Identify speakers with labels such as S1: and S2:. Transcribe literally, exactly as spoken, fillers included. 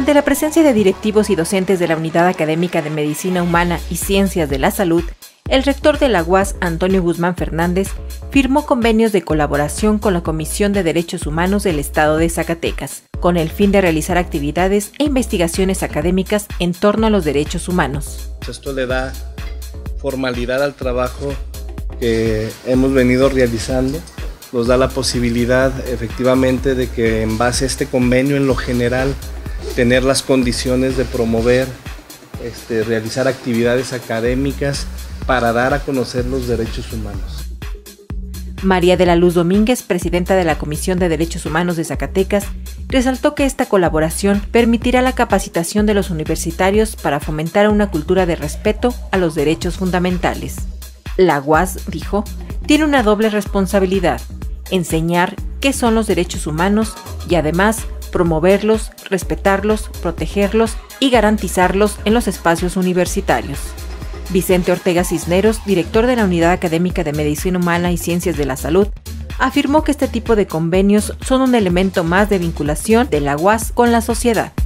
S1: Ante la presencia de directivos y docentes de la Unidad Académica de Medicina Humana y Ciencias de la Salud, el rector de la U A S, Antonio Guzmán Fernández, firmó convenios de colaboración con la Comisión de Derechos Humanos del Estado de Zacatecas, con el fin de realizar actividades e investigaciones académicas en torno a los derechos humanos.
S2: Esto le da formalidad al trabajo que hemos venido realizando, nos da la posibilidad efectivamente de que en base a este convenio en lo general tener las condiciones de promover, este, realizar actividades académicas para dar a conocer los derechos humanos.
S1: María de la Luz Domínguez, presidenta de la Comisión de Derechos Humanos de Zacatecas, resaltó que esta colaboración permitirá la capacitación de los universitarios para fomentar una cultura de respeto a los derechos fundamentales. La U A S, dijo, tiene una doble responsabilidad: enseñar qué son los derechos humanos y además promoverlos, respetarlos, protegerlos y garantizarlos en los espacios universitarios. Vicente Ortega Cisneros, director de la Unidad Académica de Medicina Humana y Ciencias de la Salud, afirmó que este tipo de convenios son un elemento más de vinculación de la U A S con la sociedad.